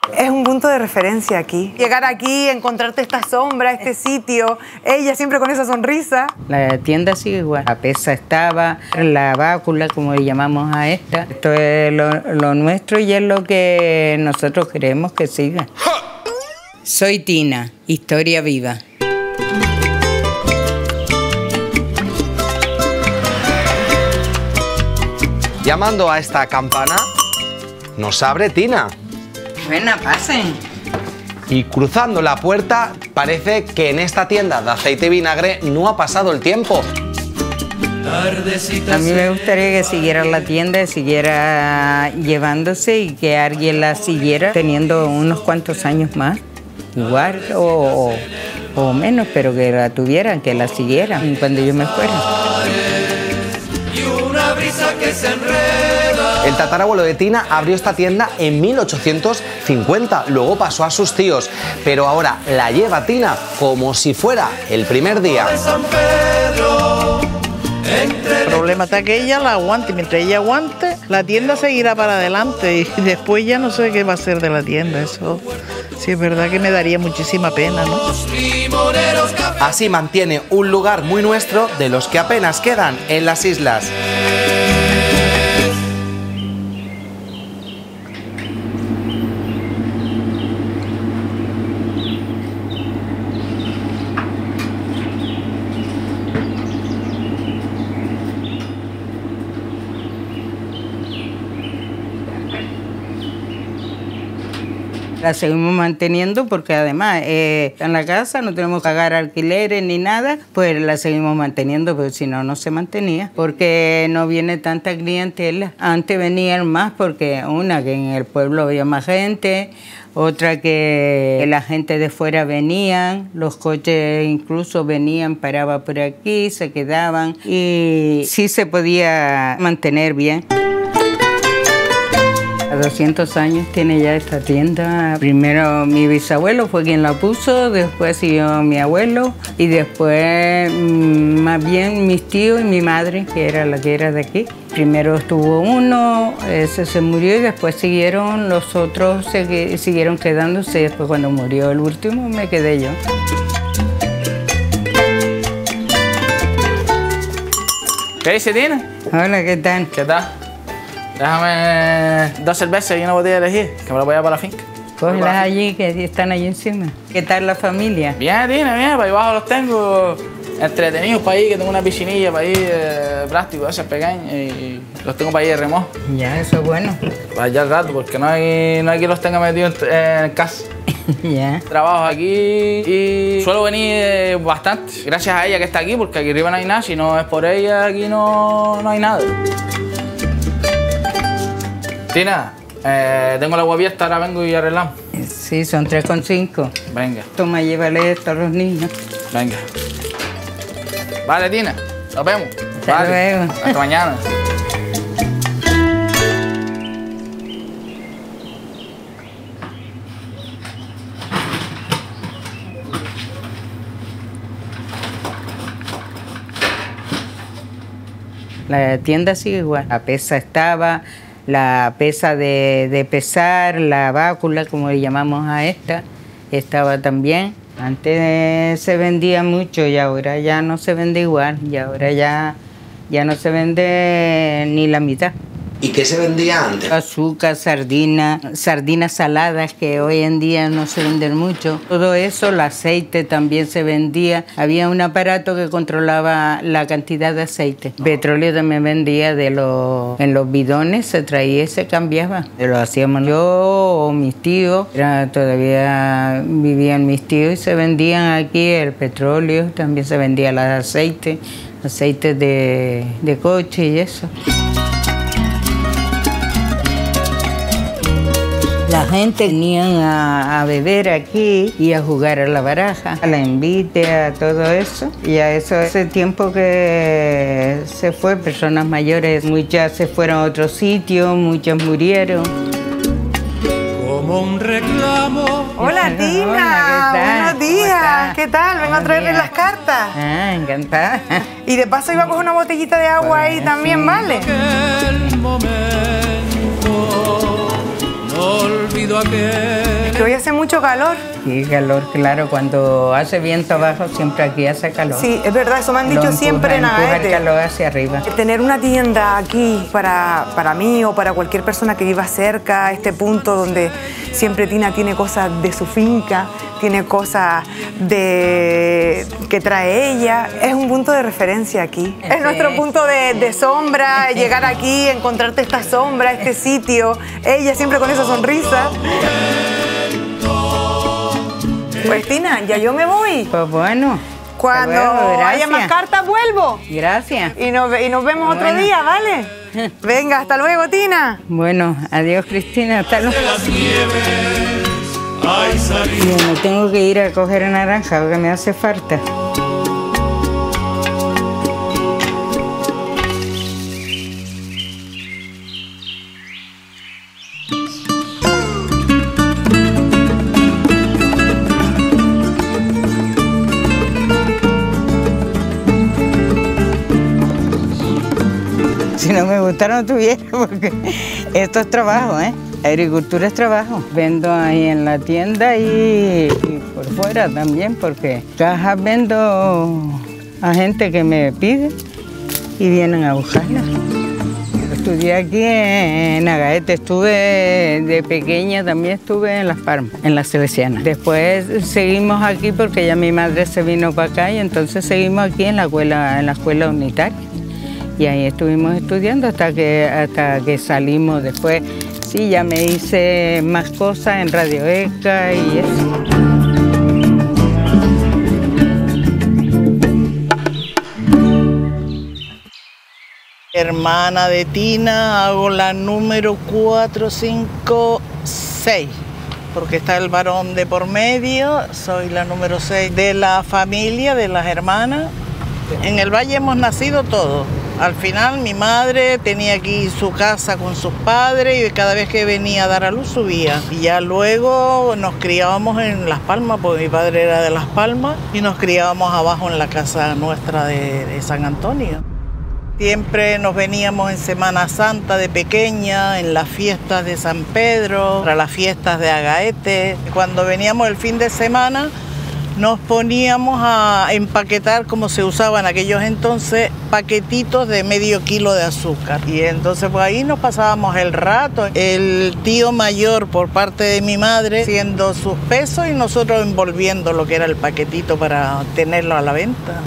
Es un punto de referencia aquí. Llegar aquí, encontrarte esta sombra, este sitio, ella siempre con esa sonrisa. La tienda sigue igual. La pesa estaba, la bácula, como le llamamos a esta. Esto es lo nuestro y es lo que nosotros queremos que siga. Soy Tina, historia viva. Llamando a esta campana, nos abre Tina. Bueno, pasen. Y cruzando la puerta, parece que en esta tienda de aceite y vinagre no ha pasado el tiempo. A mí me gustaría que siguiera la tienda, siguiera llevándose y que alguien la siguiera teniendo unos cuantos años más. Igual o menos, pero que la tuvieran, que la siguieran cuando yo me fuera. El tatarabuelo de Tina abrió esta tienda en 1850, luego pasó a sus tíos, pero ahora la lleva Tina como si fuera el primer día. El problema está que ella la aguante, mientras ella aguante, la tienda seguirá para adelante y después ya no sé qué va a ser de la tienda, eso sí es verdad que me daría muchísima pena, ¿no? Así mantiene un lugar muy nuestro de los que apenas quedan en las islas. La seguimos manteniendo porque además en la casa no tenemos que pagar alquileres ni nada, pues la seguimos manteniendo, pero si no, no se mantenía porque no viene tanta clientela. Antes venían más porque una, que en el pueblo había más gente, otra que la gente de fuera venían, los coches incluso venían, paraban por aquí, se quedaban y sí se podía mantener bien. 200 años tiene ya esta tienda. Primero mi bisabuelo fue quien la puso, después siguió mi abuelo y después más bien mis tíos y mi madre, que era la que era de aquí. Primero estuvo uno, ese se murió y después siguieron los otros, siguieron quedándose y después cuando murió el último me quedé yo. ¿Qué dice, Tina? Hola, ¿qué tal? ¿Qué tal? Déjame 2 cervezas y una botella de elegir, que me la voy a para la finca. Cógelas allí, que están allí encima. ¿Qué tal la familia? Bien, Tina, bien, para ahí abajo los tengo entretenidos para ir, que tengo una piscinilla para ir de plástico, esas pequeñas, y los tengo para ir de remojo. Ya, eso es bueno. Para allá al rato, porque no hay quien los tenga metidos en casa. Ya. Trabajo aquí y suelo venir bastante, gracias a ella que está aquí, porque aquí arriba no hay nada, si no es por ella aquí no hay nada. Tina, tengo la agua abierta, ahora vengo y arreglamos. Sí, son 3,5. Venga. Toma, llévale esto a los niños. Venga. Vale, Tina, nos vemos. Hasta luego. Hasta mañana. La tienda sigue igual. La pesa estaba, la pesa de pesar, la bácula, como le llamamos a esta, estaba también. Antes se vendía mucho y ahora ya no se vende igual. Y ahora ya no se vende ni la mitad. ¿Y qué se vendía antes? Azúcar, sardinas saladas que hoy en día no se venden mucho. Todo eso, el aceite también se vendía. Había un aparato que controlaba la cantidad de aceite. Petróleo también vendía en los bidones, se traía y se cambiaba. Lo hacíamos yo o mis tíos. Todavía vivían mis tíos y se vendían aquí el petróleo, también se vendía el aceite de coche y eso. La gente venía a beber aquí y a jugar a la baraja, a la envite, a todo eso. Y a eso, ese tiempo que se fue, personas mayores, muchas se fueron a otro sitio, muchas murieron. Como un reclamo. Hola, Tina. Hola, buenos días. ¿Qué tal? Vengo a traerles las cartas. Ah, encantada. Y de paso iba a coger una botellita de agua ahí también, ¿vale? Aquel momento, no olvido aquel porque hoy hace mucho calor. Sí, calor, claro. Cuando hace viento abajo, siempre aquí hace calor. Sí, es verdad, eso me han dicho siempre en Agaete. Agaete. El calor hacia arriba. Tener una tienda aquí para mí o para cualquier persona que viva cerca, a este punto donde siempre Tina tiene cosas de su finca, tiene cosas que trae ella, es un punto de referencia aquí. Sí. Es nuestro punto de sombra, llegar aquí, encontrarte esta sombra, este sitio, ella siempre con esa sonrisa. Pues Tina, ya yo me voy. Pues bueno. Cuando haya más cartas vuelvo. Gracias. Y nos vemos otro día, ¿vale? Venga, hasta luego, Tina. Bueno, adiós, Cristina, hasta luego. Bueno, tengo que ir a coger naranja porque me hace falta. Si no me gusta, no tuviera, porque esto es trabajo, ¿eh? Agricultura es trabajo. Vendo ahí en la tienda y por fuera también, porque cajas vendo a gente que me pide y vienen a buscarlas. Estudié aquí en Agaete, estuve de pequeña, también estuve en Las Palmas, en la Salesiana. Después seguimos aquí porque ya mi madre se vino para acá y entonces seguimos aquí en la escuela unitaria. Y ahí estuvimos estudiando hasta que salimos después. Sí, ya me hice más cosas en Radio ECA y eso. Hermana de Tina, hago la número 4, 5, 6. Porque está el varón de por medio, soy la número 6 de la familia, de las hermanas. En el Valle hemos nacido todos. Al final mi madre tenía aquí su casa con sus padres y cada vez que venía a dar a luz subía. Y ya luego nos criábamos en Las Palmas, porque mi padre era de Las Palmas, y nos criábamos abajo en la casa nuestra de San Antonio. Siempre nos veníamos en Semana Santa de pequeña, en las fiestas de San Pedro, para las fiestas de Agaete. Cuando veníamos el fin de semana, nos poníamos a empaquetar, como se usaba en aquellos entonces, paquetitos de medio kilo de azúcar. Y entonces pues ahí nos pasábamos el rato. El tío mayor por parte de mi madre haciendo sus pesos y nosotros envolviendo lo que era el paquetito para tenerlo a la venta.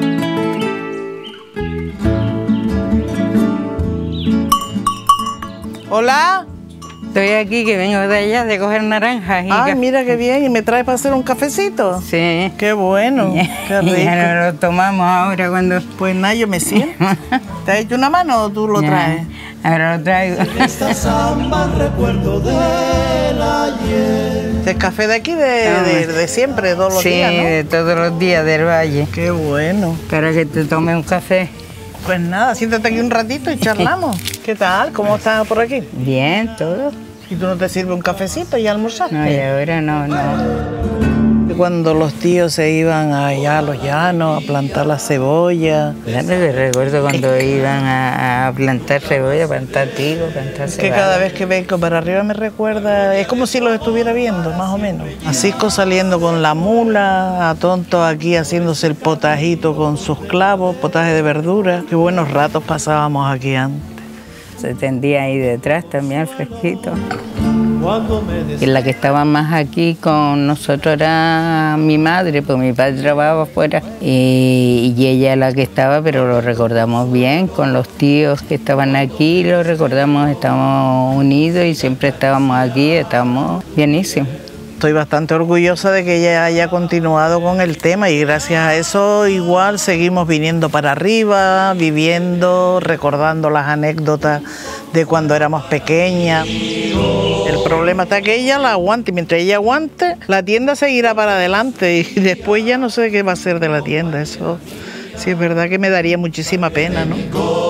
Hola. Estoy aquí, que vengo de allá de coger naranjas. Ay, mira qué bien. ¿Y me traes para hacer un cafecito? Sí. Qué bueno, qué rico. Ya lo tomamos ahora cuando... Pues nada, yo me siento. ¿Te has hecho una mano o tú lo traes? Ahora lo traigo. Esta samba recuerdo del ayer. ¿Es café de aquí de siempre, de todos los días, Sí, no? de todos los días del Valle. Qué bueno. Para que te tome un café. Pues nada, siéntate aquí un ratito y charlamos. ¿Qué tal? ¿Cómo estás por aquí? Bien, todo. ¿Y tú no te sirves un cafecito y almorzaste? No, y ahora no. Cuando los tíos se iban allá a los llanos a plantar la cebolla. Claro, que recuerdo cuando iban a plantar cebolla, plantar trigo, plantar cebada. Que cada vez que vengo para arriba me recuerda, es como si los estuviera viendo, más o menos. Así saliendo con la mula, a Tonto aquí haciéndose el potajito con sus clavos, potaje de verdura. Qué buenos ratos pasábamos aquí antes. Se tendía ahí detrás también el fresquito. Y la que estaba más aquí con nosotros era mi madre, pues mi padre trabajaba afuera y ella la que estaba, pero lo recordamos bien, con los tíos que estaban aquí, lo recordamos, estamos unidos y siempre estábamos aquí, estamos bienísimos. Estoy bastante orgullosa de que ella haya continuado con el tema y gracias a eso igual seguimos viniendo para arriba, viviendo, recordando las anécdotas de cuando éramos pequeñas. El problema está que ella la aguante y mientras ella aguante, la tienda seguirá para adelante y después ya no sé qué va a ser de la tienda. Eso sí es verdad que me daría muchísima pena, ¿no?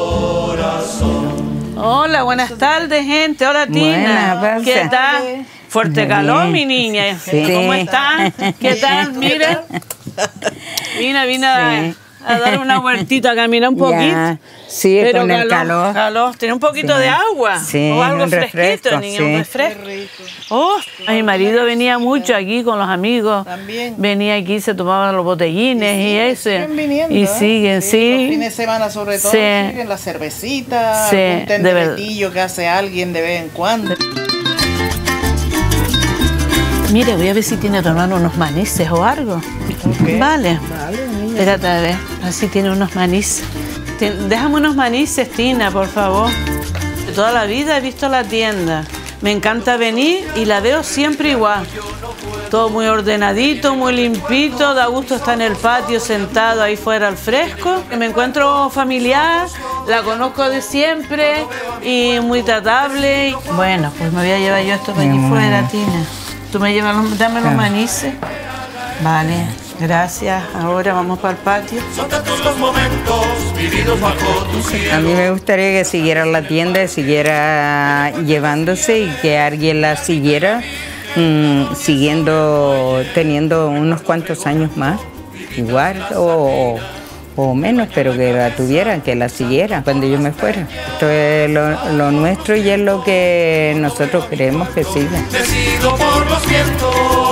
Hola, buenas tardes, gente. Hola, Tina. Buenas, ¿Qué tal? Fuerte calor, mi niña. Sí. ¿Cómo están? ¿Qué tal? Mira. Vine a dar una vueltita, a caminar un poquito. Ya, sí, pero con el calor. Calor, tiene un poquito Sí. de agua. Sí, o algo un refresco, fresquito, niña, sí. un refresco. Oh, mi marido venía mucho aquí con los amigos. También. Venía aquí, se tomaban los botellines y eso. Siguen viniendo, Y ¿eh? siguen, Los sí. fines de semana sobre todo, Sí. siguen la cervecita, Sí, algún de verdad. tenderetillo que hace alguien de vez en cuando. Mire, voy a ver si tiene tu hermano unos manices o algo. Ok. Vale. Espérate a ver, así tiene unos manices. Déjame unos manices, Tina, por favor. De toda la vida he visto la tienda. Me encanta venir y la veo siempre igual. Todo muy ordenadito, muy limpito, da gusto estar en el patio sentado ahí fuera al fresco. Me encuentro familiar, la conozco de siempre y muy tratable. Bueno, pues me voy a llevar yo esto para allí fuera, Tina. Tú me llevas, dame los manices. Vale, gracias. Ahora vamos para el patio. Son tantos los momentos vividos bajo tu cielo. A mí me gustaría que siguiera la tienda, siguiera llevándose y que alguien la siguiera siguiendo, teniendo unos cuantos años más, igual o menos, pero que la tuvieran, que la siguieran cuando yo me fuera. Esto es lo nuestro y es lo que nosotros queremos que siga. Decido por los vientos.